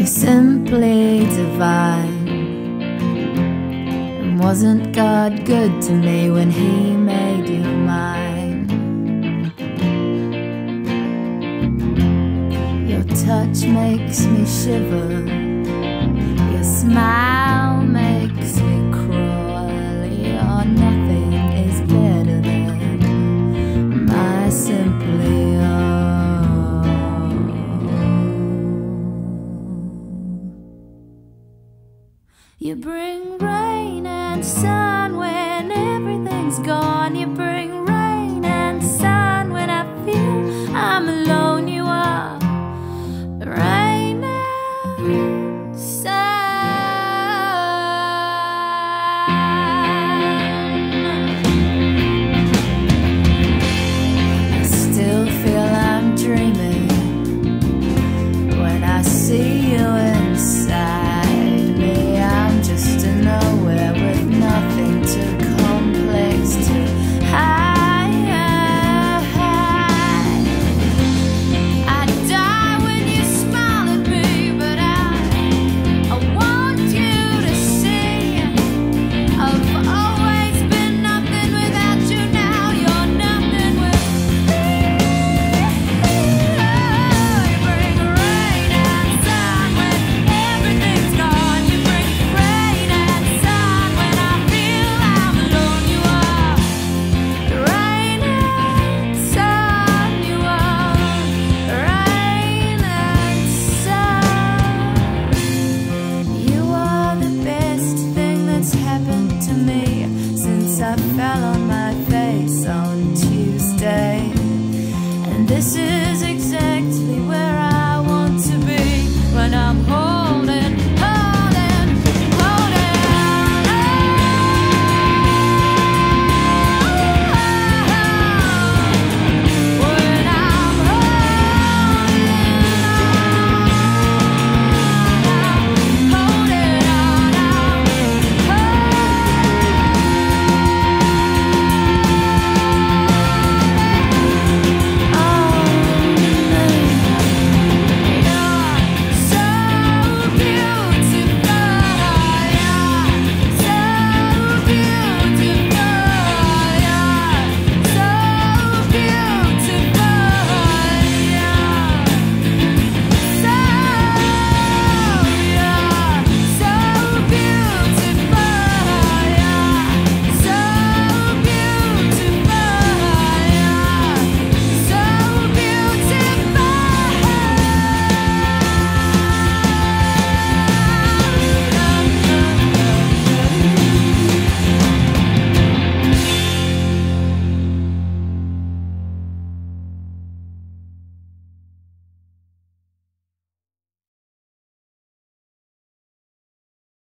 simply divine. And wasn't God good to me when He made you mine? Your touch makes me shiver, your smile makes me crawl. Your nothing is better than my simply all. You bring rain and sun when everything's gone. You bring rain and sun when I feel I'm alone. You are rain and sun. I still feel I'm dreaming when I see you inside. Just a nowhere with nothing too complex to hide. I die when you smile at me, but I want you to see I've always been nothing without you. Now you're nothing with me. You bring rain and sun when everything's gone. You bring rain and sun when I feel I'm alone. You are rain and sun. You are rain and sun. You are the best thing that's happened to me since I fell on my face on Tuesday. And this is exactly